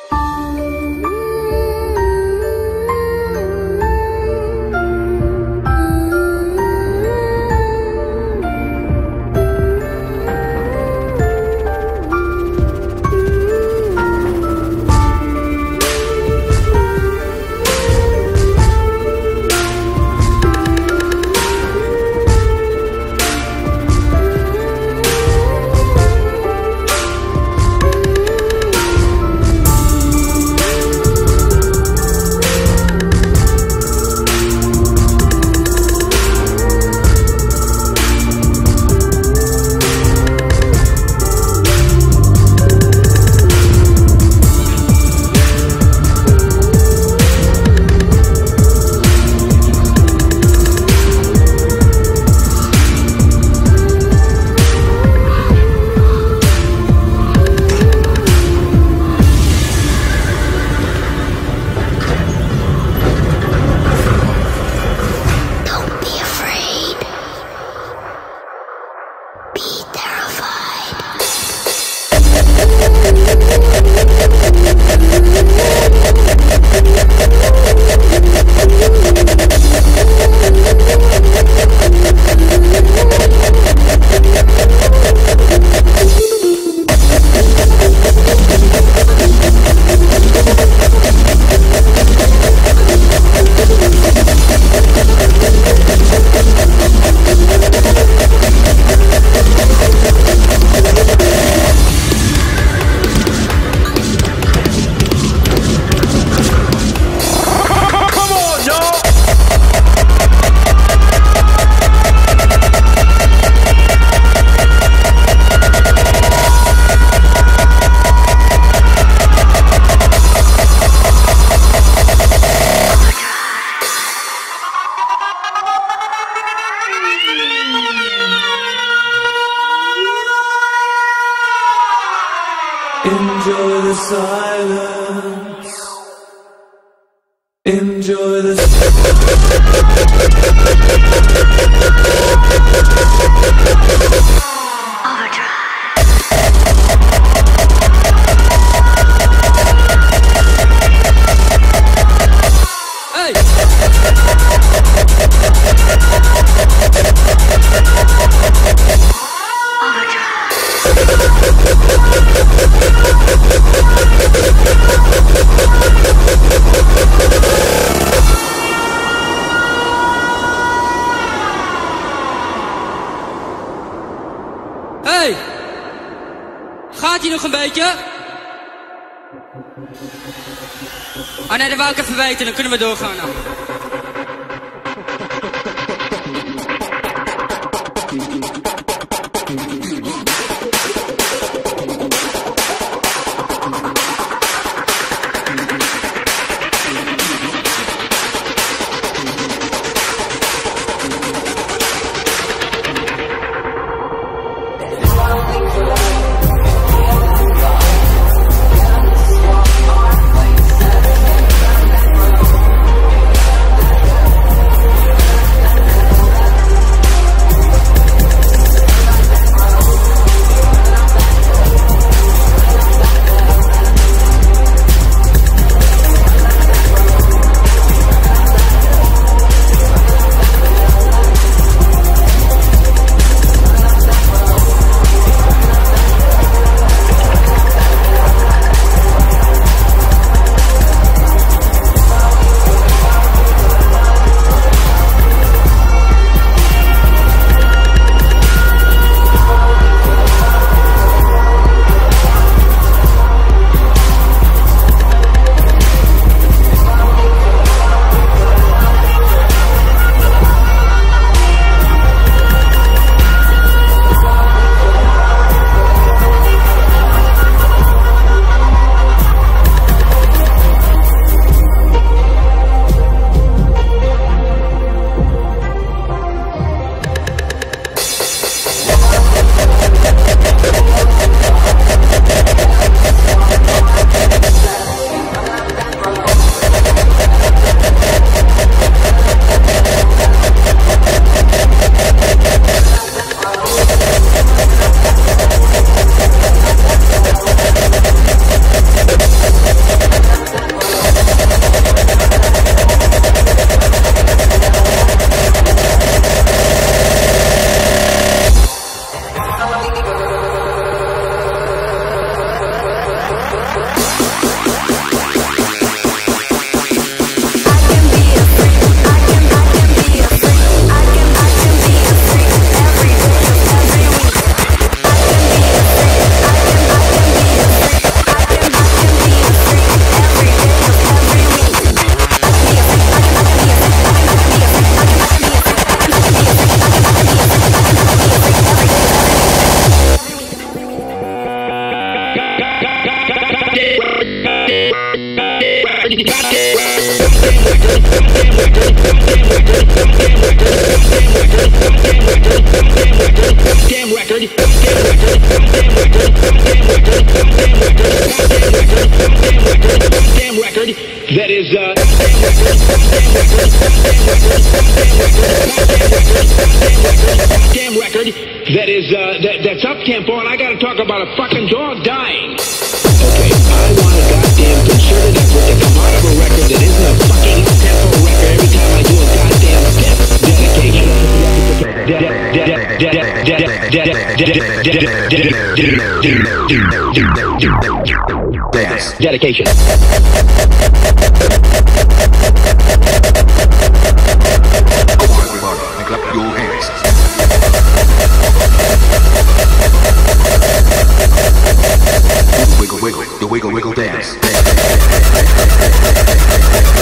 Enjoy the silence. Enjoy the Hey, gaat hij nog een beetje? Oh nee, dat wou ik even weten, dan kunnen we doorgaan nou. That is damn record that is that's up tempo, and I gotta talk about a fucking dog dying. Okay, I want a goddamn concerted effort to come out of a record that isn't a fucking up tempo record every time I do a goddamn dedication. Clap your hands. Wiggle, wiggle, the wiggle, wiggle dance.